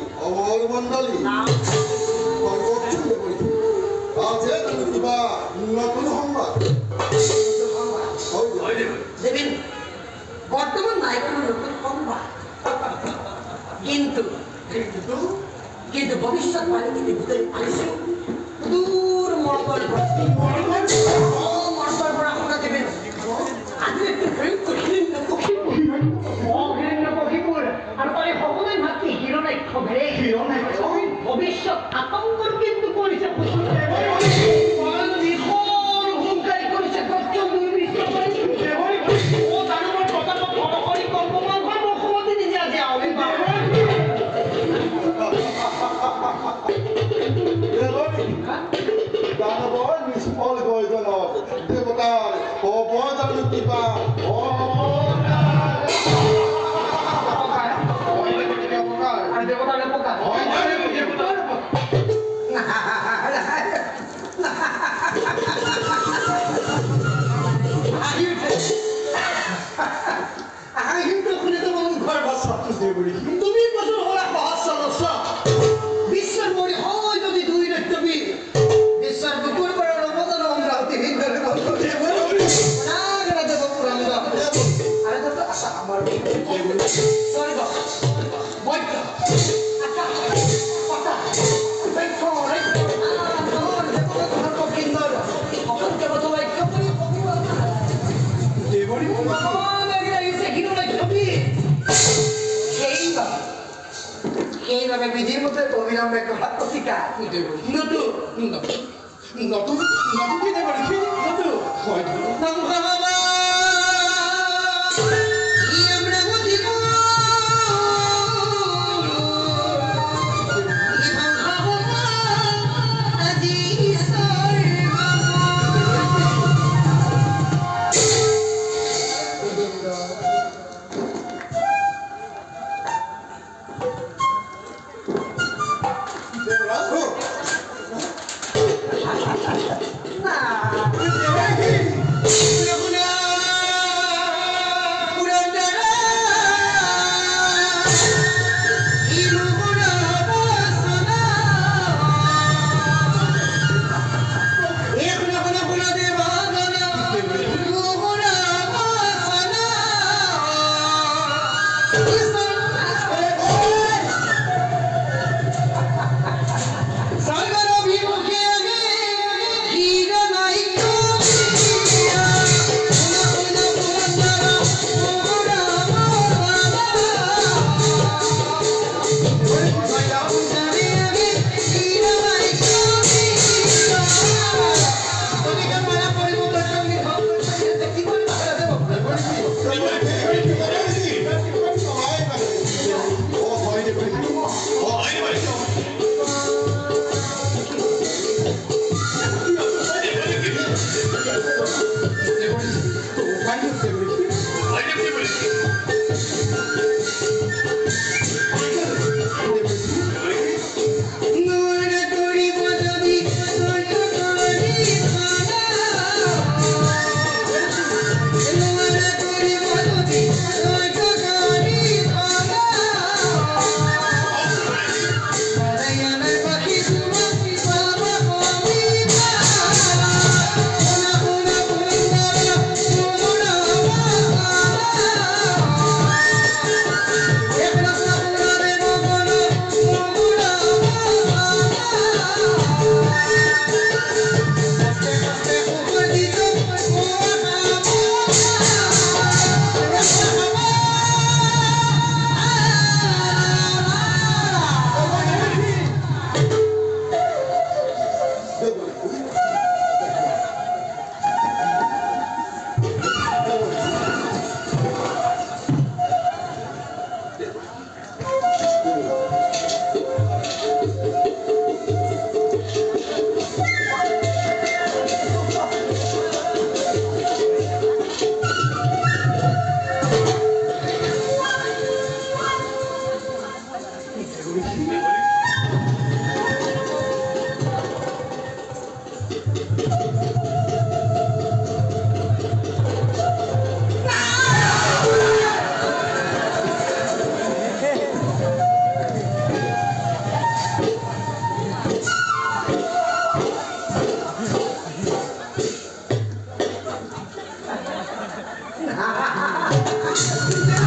অমর মণ্ডলী আছে কিবা নতুন সংবাদ দেবেন বর্তমান নাই কোনো নতুন সংবাদ কিন্তু কিন্তু ভবিষ্যৎ মানে কিন্তু ভিতরে আনিছে দূর মরবার পড়া কথা দেবেন আমি একটু প্রয়োগ করি আর পরে সকলেই ভাবছি হিরোনাই খবরে ভবিষ্যৎ আতঙ্কর কিন্তু করেছে হুঙ্কারি করেছে ও জানাবার কথা খবরই কল্পমান হয় মুখ্যমন্ত্রী নিজে আছে আমি দানবৰ নিষ্ফল গৰ্জনত দেৱতাৰ হ'ব জানো কিবা তুমি বছর হলা সহস্র বিশ্বের মনে হয় যদি দুই রক্তবি বিশ্বের বুকুর করে রমজান অমরাবতী হিন্দুরে বলতে না গেলে দেব পুরাঙ্গ আরে তো আশা আমার সরি গো বৈদ্য আচ্ছা কথা দেখো রে তোর দেখো তোর কিন্দর অকল কে বতো ঐক্য করি দেবরি এইভাবে বিধির মধ্যে অবিলম্বে একটা ভাত প্রতিকা নতুন কি দেবো না Ha ha ha ha!